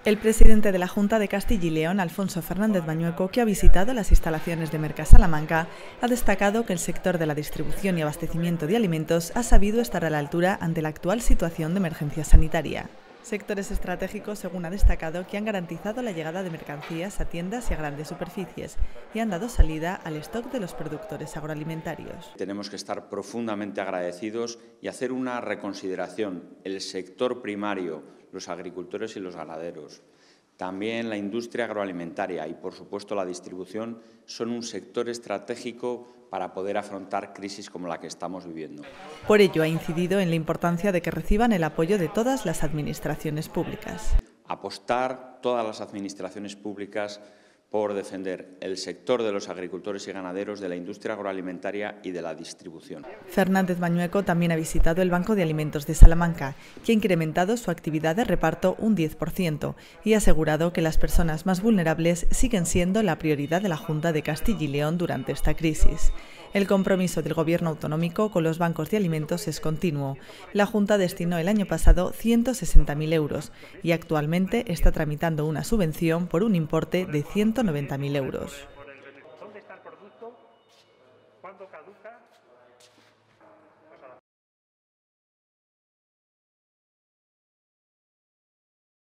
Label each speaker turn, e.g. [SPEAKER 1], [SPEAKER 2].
[SPEAKER 1] El presidente de la Junta de Castilla y León, Alfonso Fernández Bañueco, que ha visitado las instalaciones de Merca Salamanca, ha destacado que el sector de la distribución y abastecimiento de alimentos ha sabido estar a la altura ante la actual situación de emergencia sanitaria. Sectores estratégicos, según ha destacado, que han garantizado la llegada de mercancías a tiendas y a grandes superficies y han dado salida al stock de los productores agroalimentarios.
[SPEAKER 2] Tenemos que estar profundamente agradecidos y hacer una reconsideración. El sector primario, los agricultores y los ganaderos, también la industria agroalimentaria y, por supuesto, la distribución son un sector estratégico para poder afrontar crisis como la que estamos viviendo.
[SPEAKER 1] Por ello, ha incidido en la importancia de que reciban el apoyo de todas las administraciones públicas.
[SPEAKER 2] Apostar todas las administraciones públicas por defender el sector de los agricultores y ganaderos, de la industria agroalimentaria y de la distribución.
[SPEAKER 1] Fernández Bañueco también ha visitado el Banco de Alimentos de Salamanca, que ha incrementado su actividad de reparto un 10% y ha asegurado que las personas más vulnerables siguen siendo la prioridad de la Junta de Castilla y León durante esta crisis. El compromiso del Gobierno autonómico con los bancos de alimentos es continuo. La Junta destinó el año pasado 160.000 euros y actualmente está tramitando una subvención por un importe de 190.000 euros.
[SPEAKER 3] ¿Dónde está el producto? ¿Cuándo caduca?